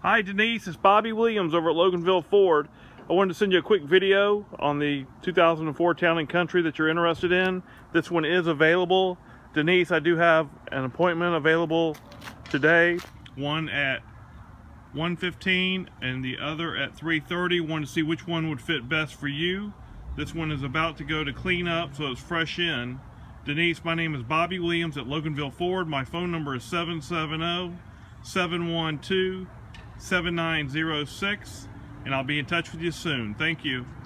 Hi Denise, it's Bobby Williams over at Loganville Ford. I wanted to send you a quick video on the 2004 Town & Country that you're interested in. This one is available. Denise, I do have an appointment available today, one at 1:15 and the other at 3:30. Wanted to see which one would fit best for you. This one is about to go to clean up, so it's fresh in. Denise, my name is Bobby Williams at Loganville Ford. My phone number is 770-712-7906, and I'll be in touch with you soon. Thank you.